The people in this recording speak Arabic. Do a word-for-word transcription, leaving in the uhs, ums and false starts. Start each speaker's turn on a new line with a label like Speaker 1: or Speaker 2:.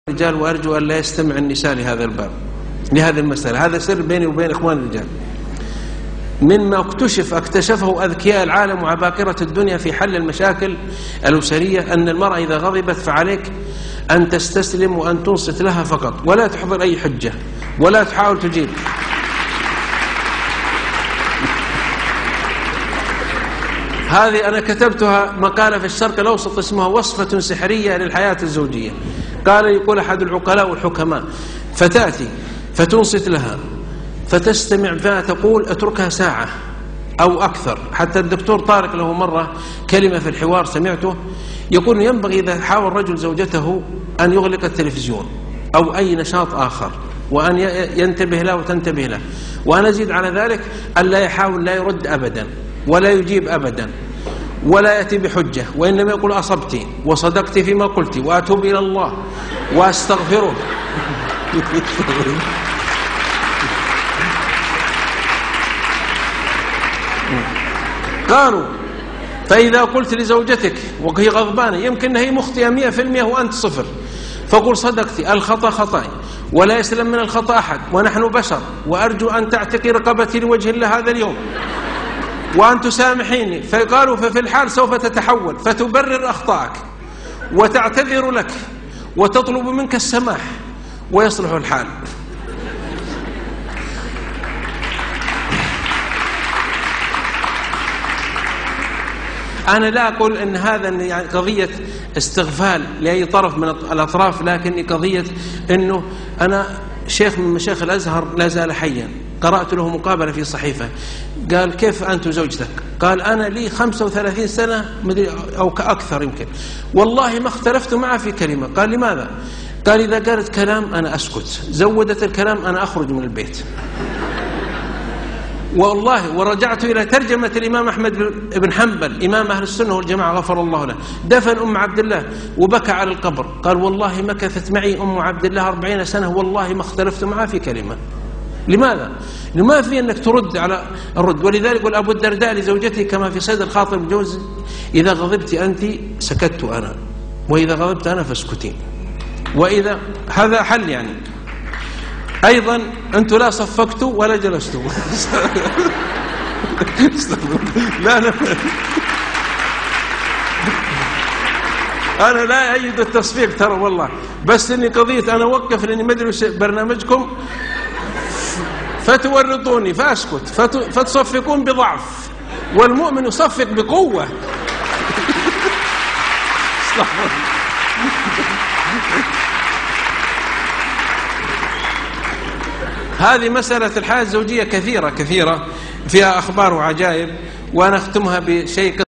Speaker 1: الرجال، وأرجو أن لا يستمع النساء لهذا الباب لهذه المسألة. هذا سر بيني وبين إخوان الرجال. مما اكتشف اكتشفه أذكياء العالم وعباقرة الدنيا في حل المشاكل الأسرية أن المرأة إذا غضبت فعليك أن تستسلم وأن تنصت لها فقط، ولا تحضر أي حجة ولا تحاول تجيب. هذه أنا كتبتها مقالة في الشرق الأوسط اسمها وصفة سحرية للحياة الزوجية. قال يقول أحد العقلاء والحكماء: فتأتي فتنصت لها فتستمع فيها تقول اتركها ساعة أو أكثر. حتى الدكتور طارق له مرة كلمة في الحوار سمعته يقول ينبغي إذا حاول رجل زوجته أن يغلق التلفزيون أو أي نشاط آخر وأن ينتبه له وتنتبه له، وأنا أزيد على ذلك أن لا يحاول لا يرد أبدا ولا يجيب أبدا ولا يأتي بحجة، وإنما يقول أصبت وصدقت فيما قلت وأتوب إلى الله وأستغفره. قالوا فإذا قلت لزوجتك وهي غضبانة يمكن هي مخطئة مئة في المئة وأنت صفر، فقل صدقت الخطأ خطأي ولا يسلم من الخطأ أحد ونحن بشر، وأرجو أن تعتقي رقبتي لوجه الله هذا اليوم وأن تسامحيني. فقالوا ففي الحال سوف تتحول فتبرر أخطائك وتعتذر لك وتطلب منك السماح ويصلح الحال. أنا لا أقول أن هذا يعني قضية استغفال لأي طرف من الأطراف، لكن قضية أنه أنا شيخ من مشايخ الأزهر لا زال حيا قرأت له مقابلة في صحيفة، قال كيف أنت وزوجتك؟ قال أنا لي خمسة وثلاثين سنة أو كأكثر يمكن والله ما اختلفت معه في كلمة. قال لماذا؟ قال إذا قالت كلام أنا أسكت، زودت الكلام أنا أخرج من البيت. والله ورجعت إلى ترجمة الإمام أحمد بن حنبل إمام أهل السنة والجماعة غفر الله له، دفن أم عبد الله وبكى على القبر، قال والله مكثت معي أم عبد الله أربعين سنة والله ما اختلفت معها في كلمة. لماذا؟ لما في أنك ترد على الرد. ولذلك يقول أبو الدرداء لزوجته كما في سيد الخاطر الجوزي: إذا غضبت أنت سكت أنا، وإذا غضبت أنا فاسكتين. وإذا هذا حل يعني. أيضا أنتم لا صفقتوا ولا جلستوا. لا لا أنا لا أيد التصفيق ترى والله، بس إني قضية أنا أوقف لأني ما أدري برنامجكم فتورطوني فأسكت فتصفقون بضعف، والمؤمن يصفق بقوة. هذه مسألة الحياة الزوجية كثيرة كثيرة فيها أخبار وعجائب، وأنا أختمها بشيء